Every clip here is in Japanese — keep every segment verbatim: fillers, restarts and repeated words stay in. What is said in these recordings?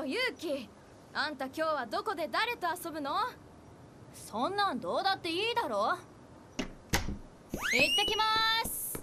ユウキ、あんた今日はどこで誰と遊ぶの？ そんなんどうだっていいだろ。行ってきまーす。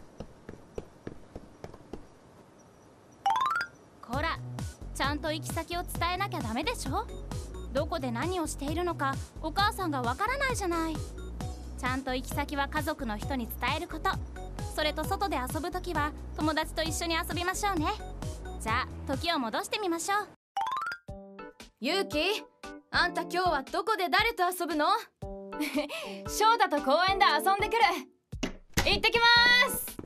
こら、ちゃんと行き先を伝えなきゃダメでしょ。どこで何をしているのかお母さんがわからないじゃない。ちゃんと行き先は家族の人に伝えること。それと外で遊ぶときは友達と一緒に遊びましょうね。じゃあ時を戻してみましょう。 ユウキ、あんた今日はどこで誰と遊ぶの？ 翔太と公園で遊んでくる。行ってきまーす。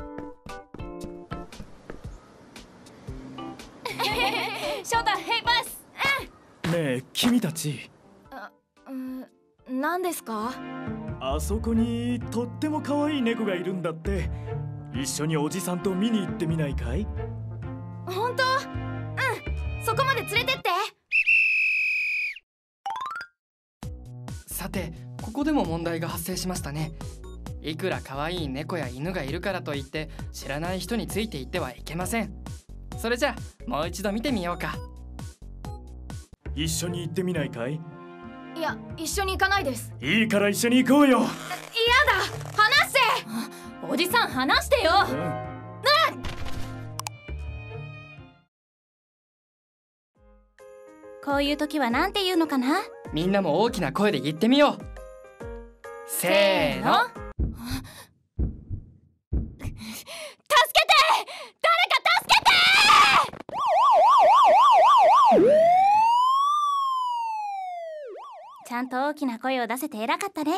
翔太、ヘイパス。 ねえ君たち、 あ、うん、何ですか？ あそこにとっても可愛い猫がいるんだって。一緒におじさんと見に行ってみないかい？ 本当？うん、そこまで連れてって。 さて、ここでも問題が発生しましたね。いくら可愛い猫や犬がいるからといって知らない人についていってはいけません。それじゃあもう一度見てみようか。 一緒に行ってみないかい？ いや、一緒に行かないです。 いいから一緒に行こうよ。 嫌だ、話せ。 おじさん話してよ。 うん、 こういう時はなんて言うのかな。 みんなも大きな声で言ってみよう。せーの。 助けて！誰か助けて！ちゃんと大きな声を出せて偉かったね。うん。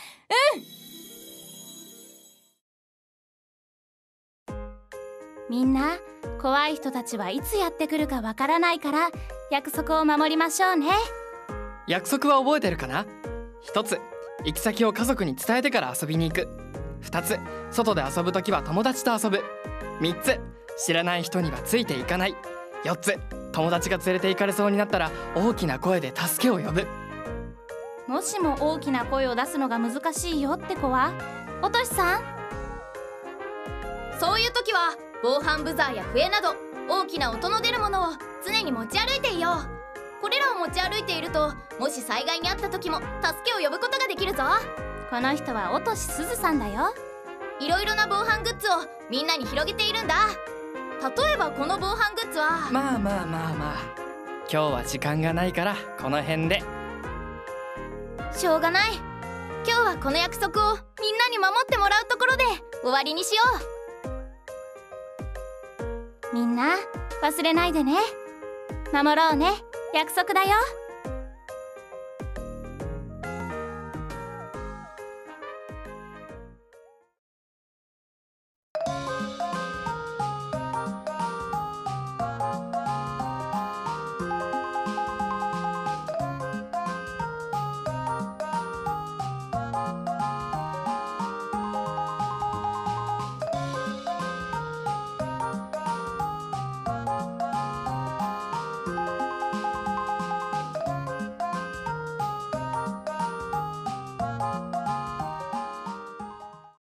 みんな、怖い人たちはいつやってくるかわからないから約束を守りましょうね。 約束は覚えてるかな？一つ、行き先を家族に伝えてから遊びに行く。二つ、外で遊ぶときは友達と遊ぶ。三つ、知らない人にはついていかない。四つ、友達が連れて行かれそうになったら大きな声で助けを呼ぶ。 もしも大きな声を出すのが難しいよって子はおとしさん。 そういう時は防犯ブザーや笛など大きな音の出るものを常に持ち歩いていよう。これらを持ち歩いているともし災害にあった時も助けを呼ぶことができるぞ。 この人はおとしすずさんだよ。 いろいろな防犯グッズをみんなに広げているんだ。例えばこの防犯グッズは。 まあまあまあまあ、今日は時間がないからこの辺で。 しょうがない。今日はこの約束をみんなに守ってもらうところで終わりにしよう。みんな忘れないでね。守ろうね。約束だよ。